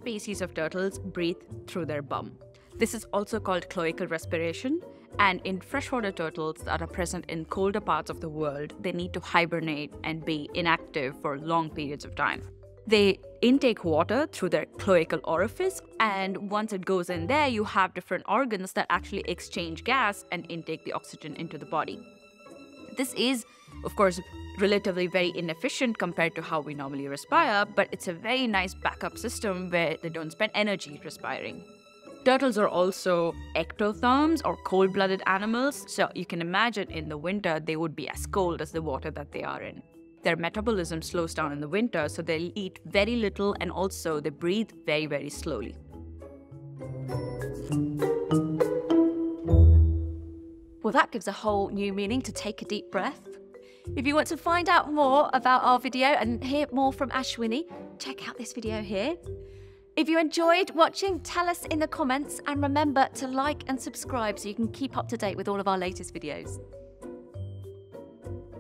species of turtles breathe through their bum. This is also called cloacal respiration, and in freshwater turtles that are present in colder parts of the world, they need to hibernate and be inactive for long periods of time. They intake water through their cloacal orifice, and once it goes in there, you have different organs that actually exchange gas and intake the oxygen into the body. This is, of course, relatively very inefficient compared to how we normally respire, but it's a very nice backup system where they don't spend energy respiring. Turtles are also ectotherms or cold-blooded animals, so you can imagine in the winter they would be as cold as the water that they are in. Their metabolism slows down in the winter, so they'll eat very little and also they breathe very, very slowly. Well, that gives a whole new meaning to take a deep breath. If you want to find out more about our video and hear more from Ashwini, check out this video here. If you enjoyed watching, tell us in the comments, and remember to like and subscribe so you can keep up to date with all of our latest videos.